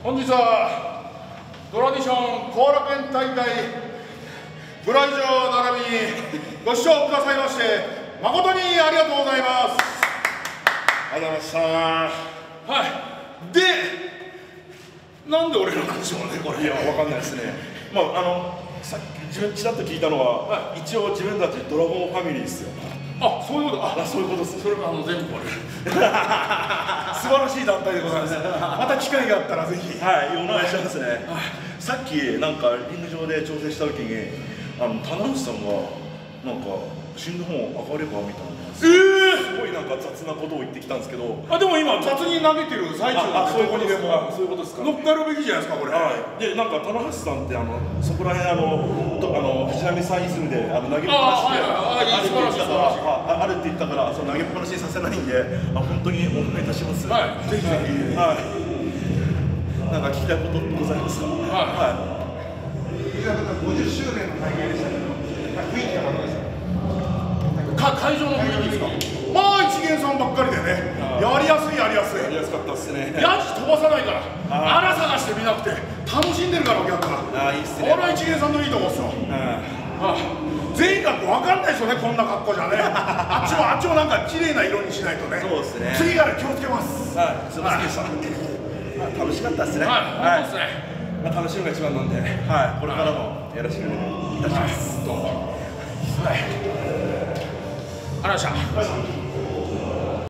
本日はトラディション後楽園大会ご来場並びにご視聴くださいまして誠にありがとうございます。ありがとうございました。はい。で、なんで俺らなんでしょうね、これ。 いや、わかんないですね。まあ、さっき自分ちらっと聞いたのは、はい、一応自分たちドラゴンファミリーですよ。 あ、そういうこと。あ、そういうことです。それは全部これ。素晴らしい団体でございます。また機会があったらぜひ。 はい、お願いしますね。さっきなんかリング上で調整した時に、棚橋さんがなんか新日本上がればみたいな。すごいなんか雑なことを言ってきたんですけど。 あ、でも今雑に投げてる最中なんで、どこにでも。 そういうことですか。 乗っかるべきじゃないですか、これ。 はい。で、なんか棚橋さんってそこら辺藤波さんイズムで投げっぱなしであるって言ったから、その投げっぱなしにさせないんで、本当にお願いいたします。 はい。ぜひぜひ。 はい。なんか聞きたいことございますか。はい。 50周年の大会でしたけど、雰囲気がどうでしたか。会場の雰囲気ですか。まあ一元さんばっかりでね、やりやすいやりやすい。 やりやすかったっすね。 ヤジ飛ばさないから、穴探してみなくて楽しんでるからお客が。 ああ、いいっすね。 これは一元さんのいいとこっすよ。全員が分かんないですよね、こんな格好じゃね。あっちもなんか綺麗な色にしないとね。 そうですね。 次から気をつけます。 はい、すみませんでした。楽しかったっすね。 はい、そうですね。 楽しみが一番なんで、はい、これからもよろしくお願いいたします。 どうも。はい。ありがとうございました。